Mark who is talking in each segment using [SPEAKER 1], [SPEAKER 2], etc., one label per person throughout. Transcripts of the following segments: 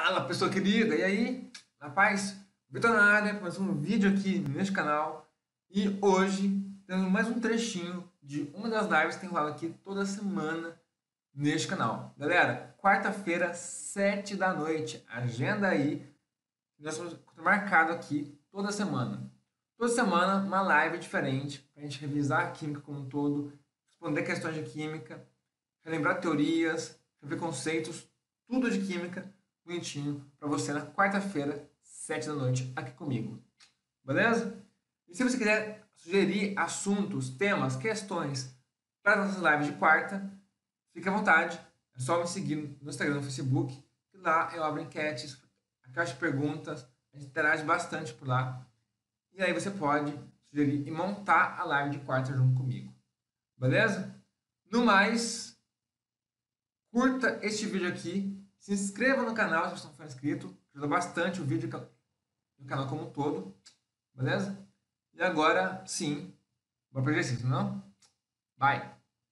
[SPEAKER 1] Fala, pessoa querida! E aí? Rapaz, Vitor na área, mais um vídeo aqui neste canal. E hoje temos mais um trechinho de uma das lives que tem rolado aqui toda semana neste canal. Galera, quarta-feira, 7 da noite. Agenda aí. Nós vamos marcado aqui toda semana. Toda semana, uma live diferente para a gente revisar a química como um todo, responder questões de química, relembrar teorias, rever conceitos, tudo de química bonitinho para você na quarta-feira, 7 da noite, aqui comigo. Beleza? E se você quiser sugerir assuntos, temas, questões para as nossas lives de quarta, fique à vontade. É só me seguir no Instagram, no Facebook, que lá eu abro enquetes, a caixa de perguntas, a gente interage bastante por lá. E aí você pode sugerir e montar a live de quarta junto comigo. Beleza? No mais, curta este vídeo aqui. Se inscreva no canal se você não for inscrito. Ajuda bastante o vídeo no canal como um todo. Beleza? E agora, sim. Bora para o exercício, não? Vai!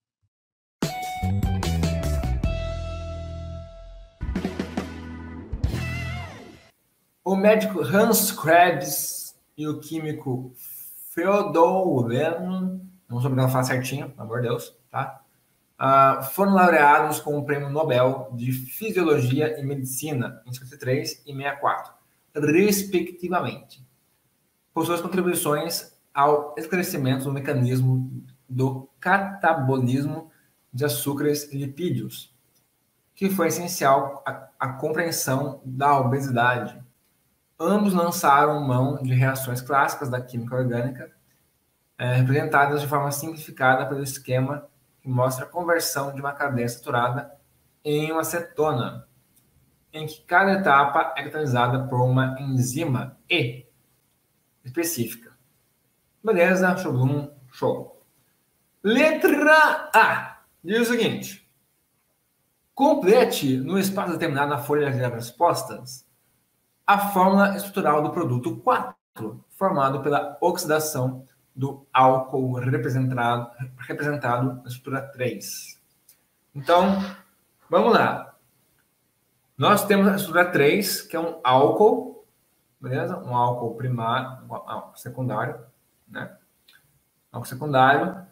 [SPEAKER 1] O médico Hans Krebs e o químico Theodor Lehmann, não soube não falar certinho, pelo amor de Deus, tá? Foram laureados com o Prêmio Nobel de Fisiologia e Medicina em 53 e 64, respectivamente, por suas contribuições ao esclarecimento do mecanismo do catabolismo de açúcares e lipídios, que foi essencial à compreensão da obesidade. Ambos lançaram mão de reações clássicas da química orgânica, representadas de forma simplificada pelo esquema que mostra a conversão de uma cadeia saturada em uma cetona, em que cada etapa é catalisada por uma enzima E específica. Beleza? Show. Show. Letra A. Diz o seguinte. Complete no espaço determinado na folha de respostas a fórmula estrutural do produto 4, formado pela oxidação do álcool representado na estrutura 3. Então, vamos lá. Nós temos a estrutura 3, que é um álcool, beleza? Um álcool primário, secundário, né? Álcool secundário.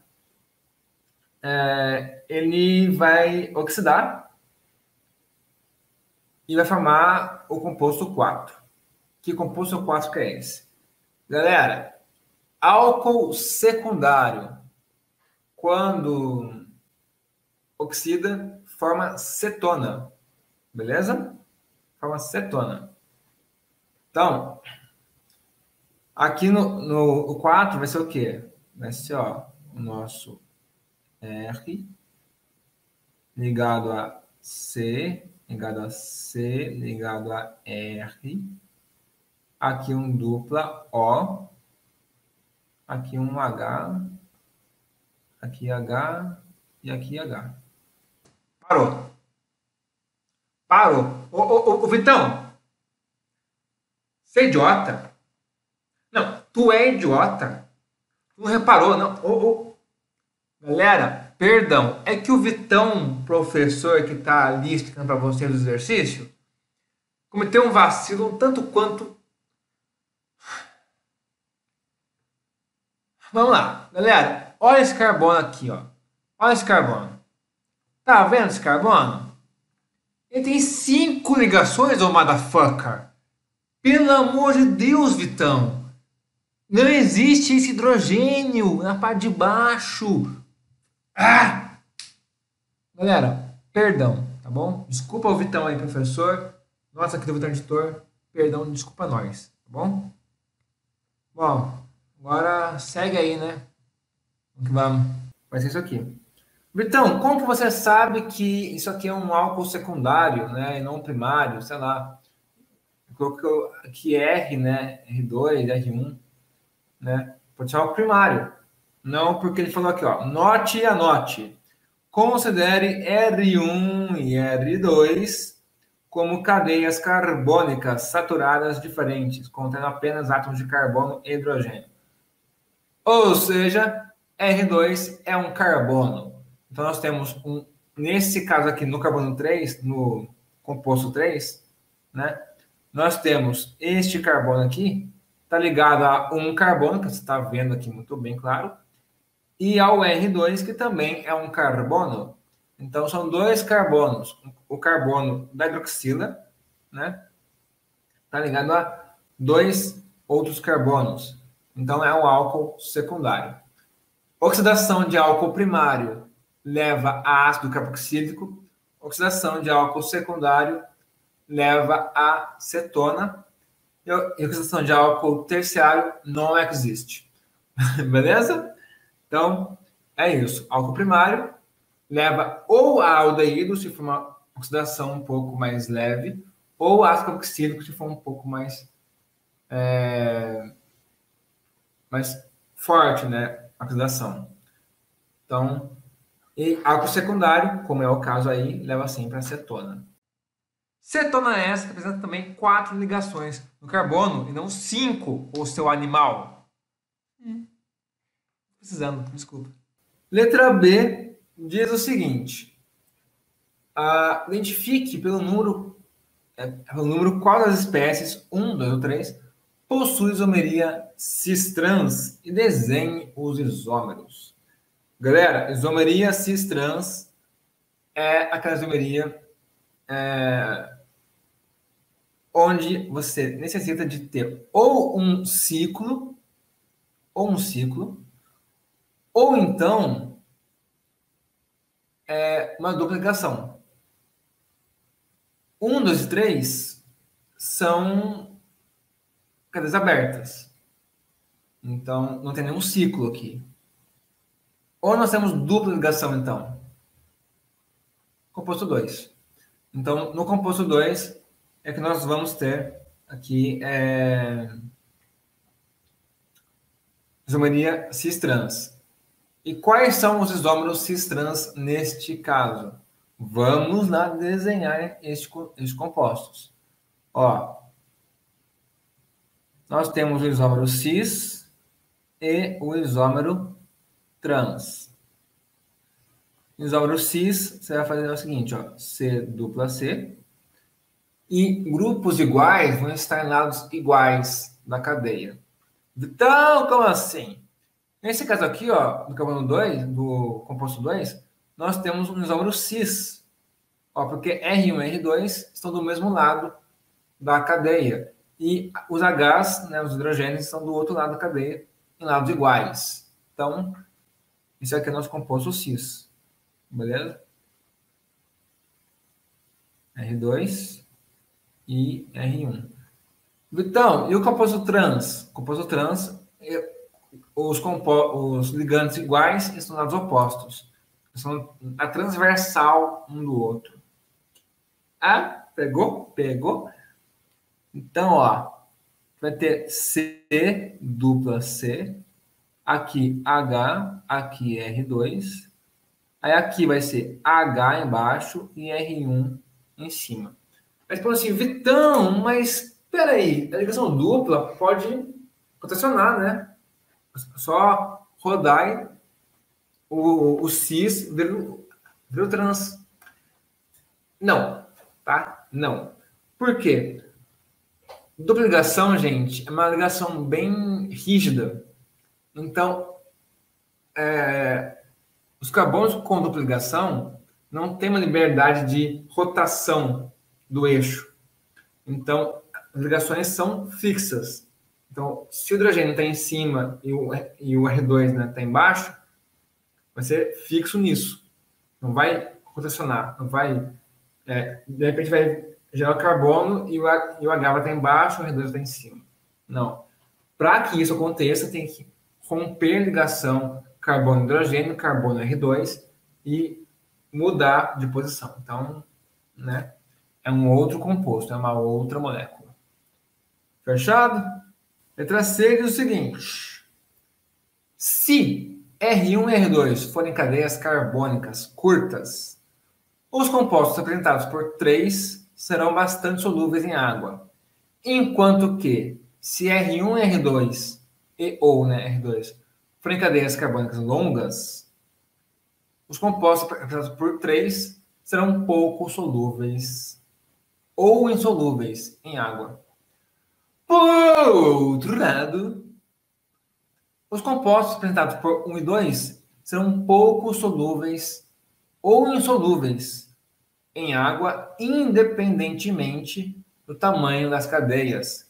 [SPEAKER 1] Ele vai oxidar e vai formar o composto 4. Que composto 4 que é esse? Galera, álcool secundário, quando oxida, forma cetona. Beleza? Forma cetona. Então, aqui no 4 vai ser o quê? Vai ser, ó, o nosso R ligado a C, ligado a C, ligado a R. Aqui um dupla O. Aqui um H. Aqui H e aqui H. Parou. Parou. Ô, Vitão. Você é idiota? Não, tu é idiota. Tu não reparou, não. Galera, perdão. É que o Vitão, professor que tá ali explicando pra vocês o exercício, cometeu um vacilo um tanto quanto... Vamos lá, galera. Olha esse carbono aqui, ó. Olha esse carbono. Tá vendo esse carbono? Ele tem 5 ligações, ô motherfucker. Pelo amor de Deus, Vitão. Não existe esse hidrogênio na parte de baixo. Galera, perdão, tá bom? Desculpa o Vitão aí, professor. Nossa, aqui do Vitão editor. Perdão, desculpa nós, tá bom? Bom, agora segue aí, né? Vamos. Vai ser isso aqui. Vitão, como que você sabe que isso aqui é um álcool secundário, né? E não primário, sei lá. Eu coloquei aqui R, né? R2, R1, né? Pode ser álcool primário. Não, porque ele falou aqui, ó. Note e anote. Considere R1 e R2 como cadeias carbônicas saturadas diferentes, contendo apenas átomos de carbono e hidrogênio. Ou seja, R2 é um carbono. Então, nós temos nesse caso aqui, no carbono 3, no composto 3, né? Nós temos este carbono aqui, está ligado a um carbono, que você está vendo aqui muito bem, claro, e ao R2, que também é um carbono. Então, são dois carbonos. O carbono da hidroxila, né? Está ligado a dois outros carbonos. Então, é um álcool secundário. Oxidação de álcool primário leva a ácido carboxílico. Oxidação de álcool secundário leva a cetona. E oxidação de álcool terciário não existe. Beleza? Então, é isso. Álcool primário leva ou a aldeído, se for uma oxidação um pouco mais leve, ou ácido carboxílico, se for um pouco mais forte, né? A oxidação. Então, e álcool secundário, como é o caso aí, leva sempre a cetona. Cetona essa que apresenta também 4 ligações no carbono e não 5, o seu animal. Precisando, desculpa. Letra B diz o seguinte: identifique pelo número qual das espécies, 1, 2 ou 3, possui isomeria cis-trans e desenhe os isômeros. Galera, isomeria cis-trans é aquela isomeria onde você necessita de ter ou um ciclo, ou então uma dupla ligação. 1, 2 e 3 são cadeias abertas. Então, não tem nenhum ciclo aqui. Ou nós temos dupla ligação, então. Composto 2. Então, no composto 2 é que nós vamos ter aqui isomeria cis-trans. E quais são os isômeros cis-trans neste caso? Vamos lá desenhar estes compostos. Ó, nós temos o isômero cis e o isômero trans. O isômero cis, você vai fazer o seguinte, ó, C dupla C, e grupos iguais vão estar em lados iguais da cadeia. Então, como assim? Nesse caso aqui, ó, do carbono 2, do composto 2, nós temos um isômero cis, ó, porque R1 e R2 estão do mesmo lado da cadeia. E os Hs, né, os hidrogênios, estão do outro lado da cadeia, em lados iguais. Então, isso aqui é nosso composto cis. Beleza? R2 e R1. Então, e o composto trans? O composto trans, os ligantes iguais estão lados opostos. São a transversal um do outro. Ah, pegou? Pegou? Então, ó, vai ter C dupla C, aqui H, aqui R2, aí aqui vai ser H embaixo e R1 em cima. Mas falou assim, Vitão, mas peraí, a ligação dupla pode rotacionar, né? Só rodar e o cis vira o trans. Não, tá? Não. Por quê? Dupla ligação, gente, é uma ligação bem rígida. Então, os carbonos com dupla ligação não tem uma liberdade de rotação do eixo. Então, as ligações são fixas. Então, se o hidrogênio está em cima e o R2 está embaixo, vai ser fixo nisso. Não vai rotacionar, não vai... de repente vai gerar o carbono e o H vai estar embaixo, o R2 vai estar em cima. Não. Para que isso aconteça, tem que romper a ligação carbono-hidrogênio, carbono-R2 e mudar de posição. Então, né, é um outro composto, é uma outra molécula. Fechado? Letra C diz o seguinte: se R1 e R2 forem cadeias carbônicas curtas, os compostos apresentados por 3 serão bastante solúveis em água, enquanto que, se R1 e R2 ou R2 forem cadeias carbônicas longas, os compostos apresentados por 3 serão pouco solúveis. ou insolúveis em água. Por outro lado, os compostos apresentados por 1 e 2 serão pouco solúveis ou insolúveis em água, independentemente do tamanho das cadeias.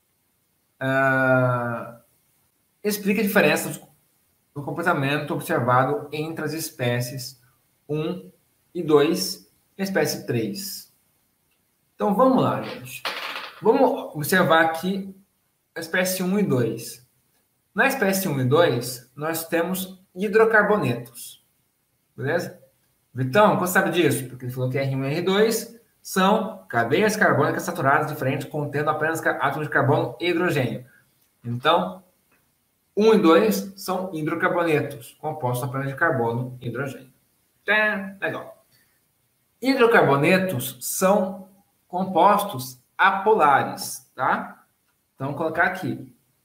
[SPEAKER 1] Explica a diferença do comportamento observado entre as espécies 1 e 2 e a espécie 3. Então, vamos lá, gente. Vamos observar aqui a espécie 1 e 2. Na espécie 1 e 2, nós temos hidrocarbonetos. Beleza? Vitão, você sabe disso? Porque ele falou que R1 e R2 são cadeias carbônicas saturadas diferentes contendo apenas átomos de carbono e hidrogênio. Então, 1 e 2 são hidrocarbonetos, compostos apenas de carbono e hidrogênio. Legal. Hidrocarbonetos são compostos apolares, tá? Então, vou colocar aqui.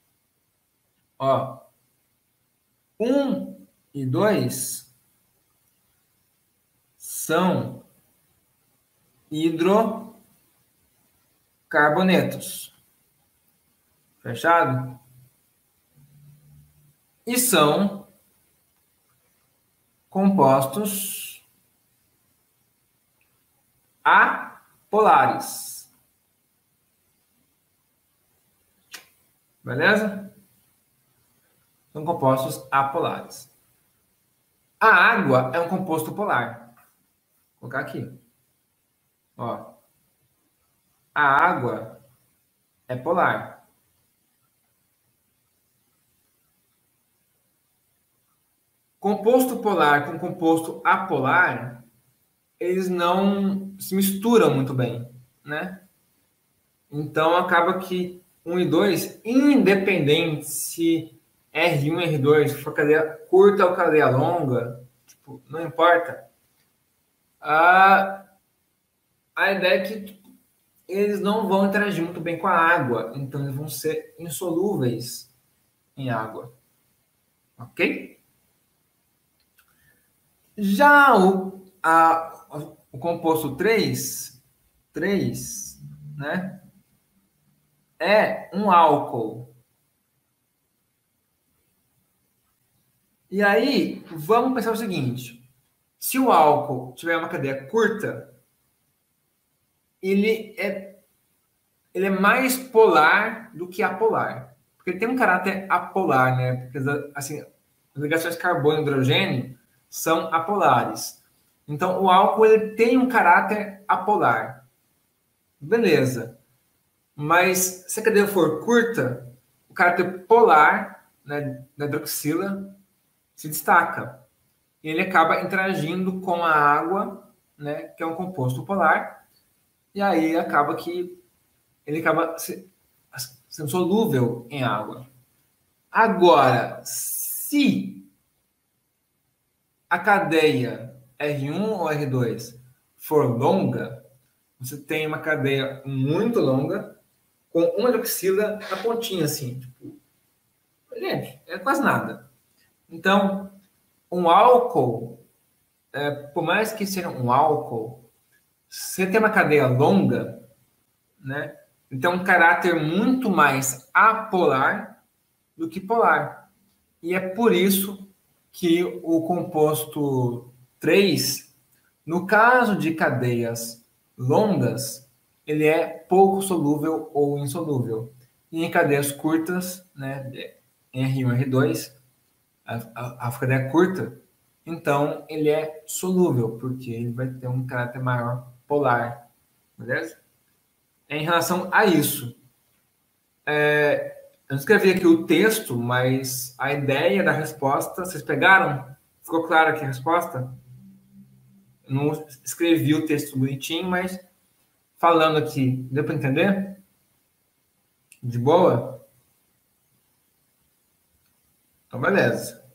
[SPEAKER 1] Ó, 1 e 2 são hidrocarbonetos. Fechado? E são compostos apolares. Beleza? São compostos apolares. A água é um composto polar. Vou colocar aqui. Ó. A água é polar. Composto polar com composto apolar, eles não se misturam muito bem, né? Então, acaba que 1 e 2, independente se R1 e R2 for cadeia curta ou cadeia longa, tipo, não importa. A ideia é que eles não vão interagir muito bem com a água, então eles vão ser insolúveis em água. Ok? Já o composto 3, né, é um álcool. E aí, vamos pensar o seguinte. Se o álcool tiver uma cadeia curta, ele é mais polar do que apolar. Porque ele tem um caráter apolar, né? Porque, assim, as ligações carbono e hidrogênio são apolares. Então, o álcool ele tem um caráter apolar. Beleza. Mas se a cadeia for curta, o caráter polar, né, da hidroxila se destaca. E ele acaba interagindo com a água, né, que é um composto polar, e aí acaba que ele acaba sendo solúvel em água. Agora, se a cadeia R1 ou R2 for longa, você tem uma cadeia muito longa com uma hidroxila na pontinha, assim. Tipo, gente, é quase nada. Então, um álcool, por mais que seja um álcool, se tem uma cadeia longa, né, então um caráter muito mais apolar do que polar. E é por isso que o composto 3, no caso de cadeias longas, ele é pouco solúvel ou insolúvel. E em cadeias curtas, né, em R1 e R2, a cadeia é curta, então ele é solúvel, porque ele vai ter um caráter maior polar. Beleza? Em relação a isso, eu não escrevi aqui o texto, mas a ideia da resposta, vocês pegaram? Ficou clara aqui a resposta? Eu não escrevi o texto bonitinho, mas falando aqui, deu para entender? De boa? Então, beleza.